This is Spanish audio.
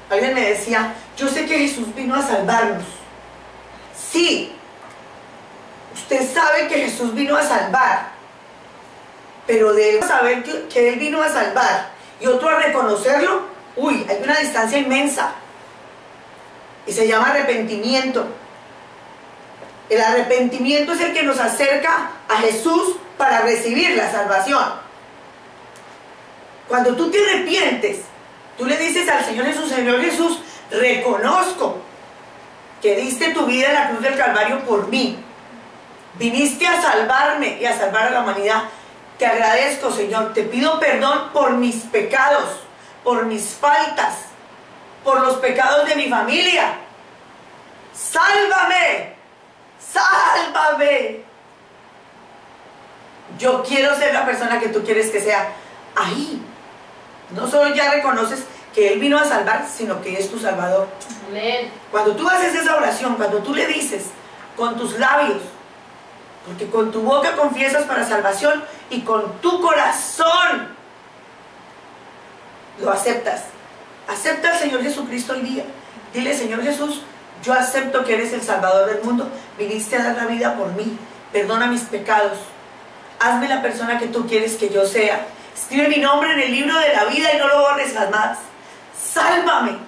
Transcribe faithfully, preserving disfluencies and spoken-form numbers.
Alguien me decía, yo sé que Jesús vino a salvarnos. Sí, usted sabe que Jesús vino a salvar, pero de saber que, que Él vino a salvar y otro a reconocerlo, uy, hay una distancia inmensa. Y se llama arrepentimiento. El arrepentimiento es el que nos acerca a Jesús para recibir la salvación. Cuando tú te arrepientes, tú le dices al Señor Jesús, Señor Jesús, reconozco que diste tu vida en la cruz del Calvario por mí. Viniste a salvarme y a salvar a la humanidad. Te agradezco, Señor. Te pido perdón por mis pecados, por mis faltas, por los pecados de mi familia. ¡Sálvame! ¡Sálvame! Yo quiero ser la persona que tú quieres que sea. Ahí, no solo ya reconoces que Él vino a salvar, sino que es tu Salvador. Amén. Cuando tú haces esa oración, cuando tú le dices con tus labios, porque con tu boca confiesas para salvación y con tu corazón lo aceptas. Acepta al Señor Jesucristo hoy día. Dile, Señor Jesús, yo acepto que eres el Salvador del mundo. Viniste a dar la vida por mí. Perdona mis pecados. Hazme la persona que tú quieres que yo sea. Escribe mi nombre en el libro de la vida y no lo borres jamás. Sálvame.